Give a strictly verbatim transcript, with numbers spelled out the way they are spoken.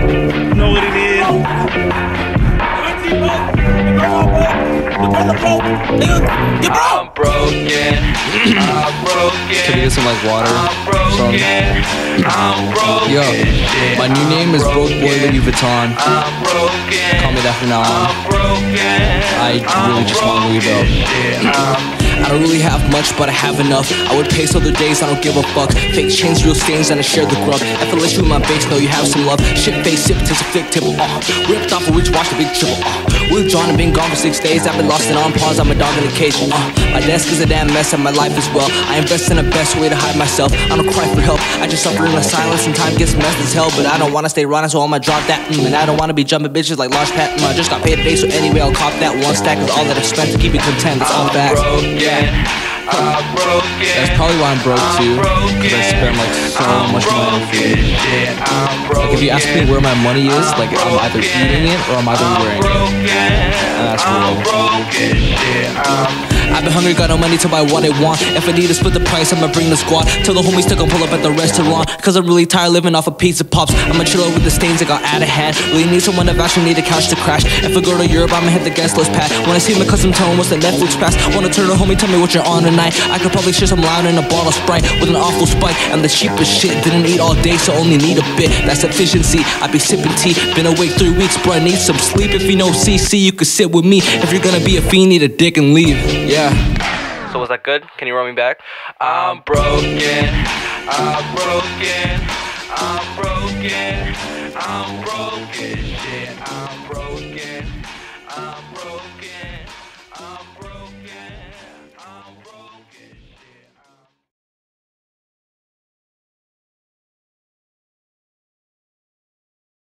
You know what it is. I'm broken. I'm broken. Can we get some like water? I'm broken. I'm broken. Yo, my new name is Broke Boy Louis Vuitton. I'm broken. Call me that from now on. I'm broken. I really just want Louis though. I don't really have much, but I have enough. I would pace other days, I don't give a fuck. Fake chains, real stains, and I share the grub. F L S you in my base, know you have some love. Shit face, sip, tis a flick table, uh ripped off a rich, watch the big triple, uh With John, I've been gone for six days. I've been lost and on pause, I'm a dog in the cage, uh My desk is a damn mess, and my life as well. I invest in the best way to hide myself. I don't cry for help, I just suffer in the silence. And time gets messed as hell, but I don't wanna stay running, so I'ma drop that, mm, and I don't wanna be jumping bitches like Launch Pad, mm, I just got paid today, so anyway, I'll cop that. One stack is all that I spent to keep me content, that's all facts. I'm broken. That's probably why I'm broke too, because I spend like so much money on food. Like if you ask me where my money is, like I'm either eating it or I'm either wearing it. And that's real. I've been hungry, got no money to buy what I want. If I need to split the price, I'ma bring the squad. Tell the homies to come pull up at the restaurant, cause I'm really tired living off of pizza pops. I'ma chill out with the stains that got out of hand. Really need someone to actually need a couch to crash. If I go to Europe, I'ma hit the guest list pad. When I see my cousin tell him what's the Netflix pass. Wanna turn to homie, tell me what you're on tonight. I could probably share some loud in a bottle of Sprite with an awful spike. And the cheapest shit, didn't eat all day, so only need a bit. That's efficiency, I be sipping tea. Been awake three weeks, bro, I need some sleep. If you know C C, you could sit with me. If you're gonna be a fiend, need a dick and leave. Yeah. So was that good? Can you run me back? I'm broken. I'm broken. I'm broken. I'm broken. Shit, I'm broken. I'm broken. I'm broken.